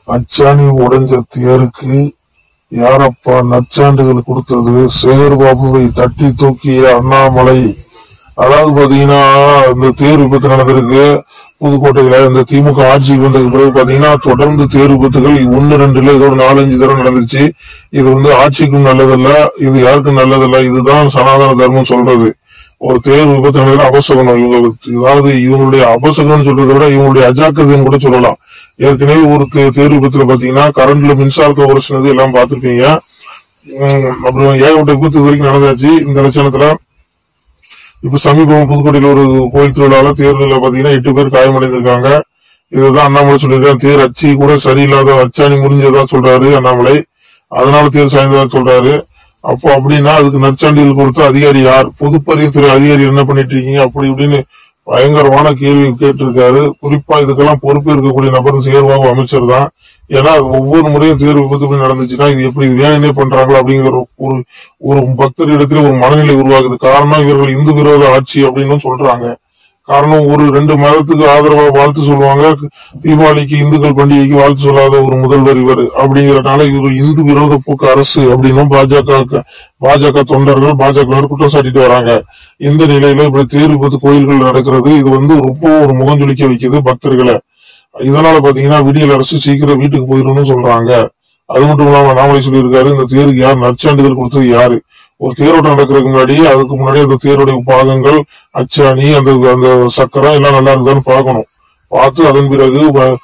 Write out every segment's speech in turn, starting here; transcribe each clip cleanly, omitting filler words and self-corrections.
அச்சாணி உடைஞ்ச தேருக்கு யாரப்பா நற்சான்றிதழ் கொடுத்தது? சேகர்பாபுவை தட்டி தூக்கிய அண்ணாமலை. அதாவது பாத்தீங்கன்னா இந்த தேர் விபத்து நடந்திருக்கு புதுக்கோட்டையில. இந்த திமுக ஆட்சிக்கு வந்ததுக்கு பிறகு பாத்தீங்கன்னா தொடர்ந்து தேர் விபத்துகள் 1-2 இல்ல இதோட 4-5 தடவை நடந்துச்சு. இது ஆட்சிக்கும் நல்லதல்ல, இது யாருக்கும் நல்லதல்ல. இதுதான் சனாதன தர்மம் சொல்றது. ஒரு தேர் விபத்து நடந்ததுல அபசகனம். அதாவது இவங்களுடைய அபசகனம் சொல்றதை விட இவங்களுடைய அஜாக்கிரதைன்னு கூட சொல்லலாம். ஏற்கனவே ஒரு தேர் விபத்துல பாத்தீங்கன்னா கரண்ட்ல மின்சாரத்தை உரசினது எல்லாம் பாத்துருப்பீங்க. அப்புறம் ஏகப்பட்ட விபத்து இது வரைக்கும் நடந்தாச்சு இந்த லட்சணத்துல. இப்ப சமீபம் புதுக்கோட்டையில ஒரு கோயில் திருவிழாவில் தேர்தல பாத்தீங்கன்னா 8 பேர் காயமடைந்திருக்காங்க. இதுதான் அண்ணாமலை சொல்லியிருக்காங்க. தேர் அச்சு கூட சரியில்லாத அச்சாணி முறிஞ்சதா சொல்றாரு அண்ணாமலை. அதனால தேர் சாய்ந்ததா சொல்றாரு. அப்போ அப்படின்னா அதுக்கு நற்சான்றிதழ் கொடுத்த அதிகாரி யார்? பொதுப்பணித்துறை அதிகாரி என்ன பண்ணிட்டு இருக்கீங்க? அப்படி இப்படின்னு பயங்கரமான கேள்வி கேட்டிருக்காரு. குறிப்பா இதுக்கெல்லாம் பொறுப்பு இருக்கக்கூடிய நபர் சேகர்பாபு அமைச்சர் தான். ஏன்னா ஒவ்வொரு முறையும் தேர் விபத்து நடந்துச்சுன்னா இது எப்படி வேணுனே பண்றாங்களோ அப்படிங்கிற ஒரு பக்தர் இடத்துல ஒரு மனநிலை உருவாகுது. காரணம் இவர்கள் இந்து விரோத ஆட்சி அப்படின்னு சொல்றாங்க. காரணம் 1-2 மதத்துக்கு ஆதரவா வாழ்த்து சொல்லுவாங்க. தீபாவளிக்கு இந்துக்கள் பண்டிகைக்கு வாழ்த்து சொல்லாத ஒரு முதல்வர் இவர் அப்படிங்கறதுனால இது இந்து விரோத போக்கு அரசு அப்படின்னு பாஜக தொண்டர்கள் பாஜக குற்றம் சாட்டிட்டு வராங்க. இந்த நிலையில இப்படி தேர் விபத்து கோயில்கள் நடக்கிறது இது ரொம்ப ஒரு முகஞ்சொலிக்க வைக்குது பக்தர்களை. இதனால பாத்தீங்கன்னா விடியல் அரசு சீக்கிரம் வீட்டுக்கு போயிடணும்னு சொல்றாங்க. அது மட்டும் இல்லாம அண்ணாமலை சொல்லியிருக்காரு இந்த தேருக்கு யார் நற்சான்றிதழ் கொடுத்தது யாரு? ஒரு தேரோட்டம் நடக்கிறதுக்கு முன்னாடி அதுக்கு முன்னாடி அந்த தேருடைய பாகங்கள் அச்சாணி அந்த சக்கரம் எல்லாம் நல்லா இருக்குதான்னு பார்க்கணும். பார்த்து அதன் பிறகு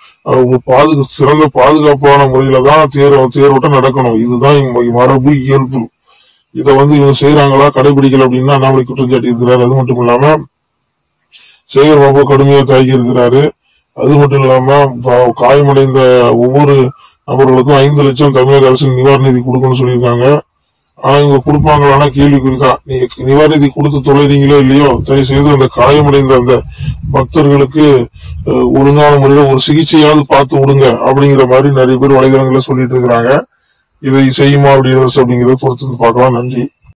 சிறந்த பாதுகாப்பான முறையில தான் தேரோட்டம் நடக்கணும். இதுதான் மரபு இயல்பு. இதை இவங்க செய்யறாங்களா கடைபிடிக்கல அப்படின்னு அண்ணாமலை குற்றம் சாட்டி இருக்கிறாரு. அது மட்டும் இல்லாம சேகர்பாபு கடுமையா தாக்கி இருக்கிறாரு. அது மட்டும் இல்லாம காயமடைந்த ஒவ்வொரு நபர்களுக்கும் 5 லட்சம் தமிழக அரசு நிவாரண நிதி கொடுக்கணும்னு சொல்லியிருக்காங்க. ஆனா இவங்க கொடுப்பாங்களான்னா கேள்விக்குறிதான். நீங்க நிவாரண நிதி கொடுத்து தொலைறீங்களோ இல்லையோ தயவு செய்து அந்த காயமடைந்த அந்த பக்தர்களுக்கு ஒழுங்கான முறையில ஒரு சிகிச்சையாவது பார்த்து விடுங்க அப்படிங்கிற மாதிரி நிறைய பேர் வலைதளங்கள்ல சொல்லிட்டு இருக்கிறாங்க. இதை செய்யுமா அப்படிங்கிறத பொறுத்து பார்க்கலாம். நன்றி.